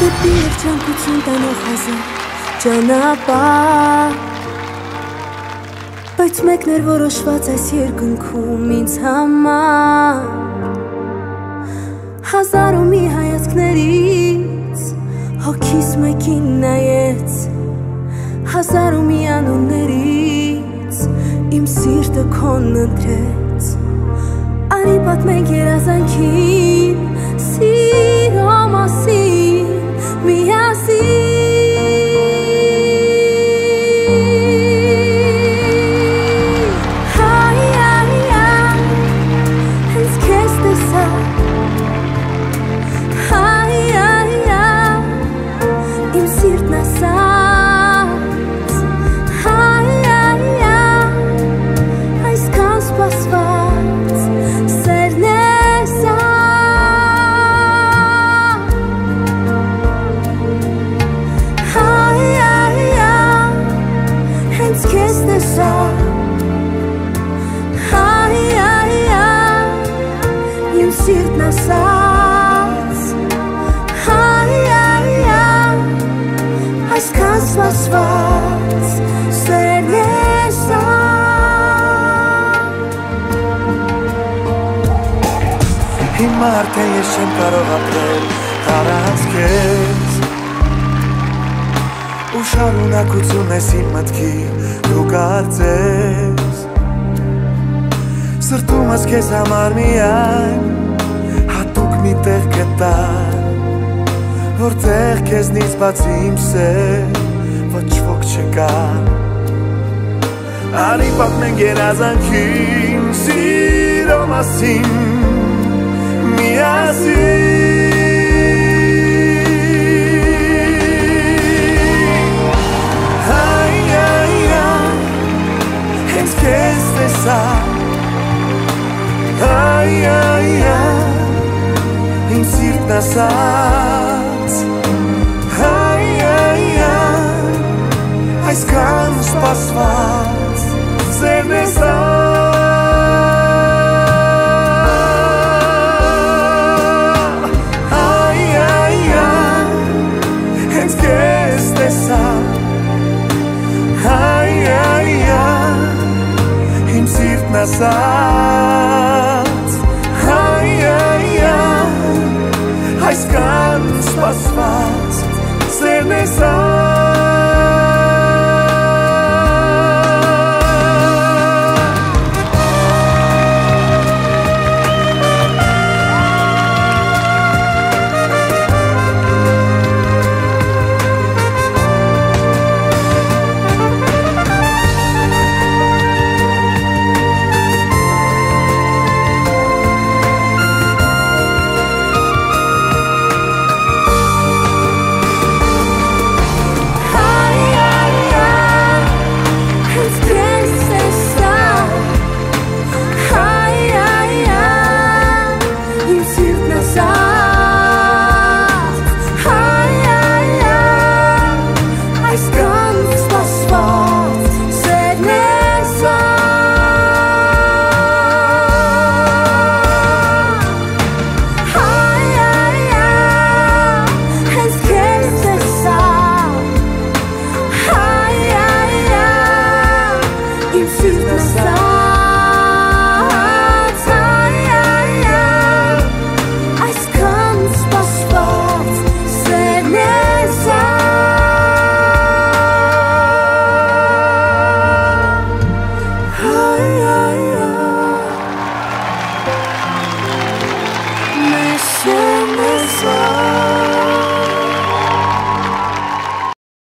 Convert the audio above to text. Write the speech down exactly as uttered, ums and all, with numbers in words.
Դեպի երջանկություն տանող հազար ճանապարհ, բայց մեկն էր որոշված այս երկնքում ինձ համար։ Հազար ու մի հայացքներից հոգիս մեկին նայեց, հազար ու մի անուններից իմ սիրտը քոն ընտրեց։ Արի պատմենք երազանքին, սիրո մասին միասին։ Հիմա արդեն ես չեմ կարող ապրել առանց քեզ, ու շարունակություն ես իմ մտքի դու կարծես, սրտումս քեզ համար միայն հատուկ մի տեղ գտա, որտեղ քեզնից բացի իմ սեր ոչ ոք չկա։ Արի պատմենք երազանքին, սիրո մասին միասին։ Այ, այ, այ, հենց քեզ տեսա, այ, այ, այ, իմ սիրտն ասաց, այ, այ, այ, այսքան սպասված սերն ես ասաց, այ, այ, այ, այսքան սպասված սերն ես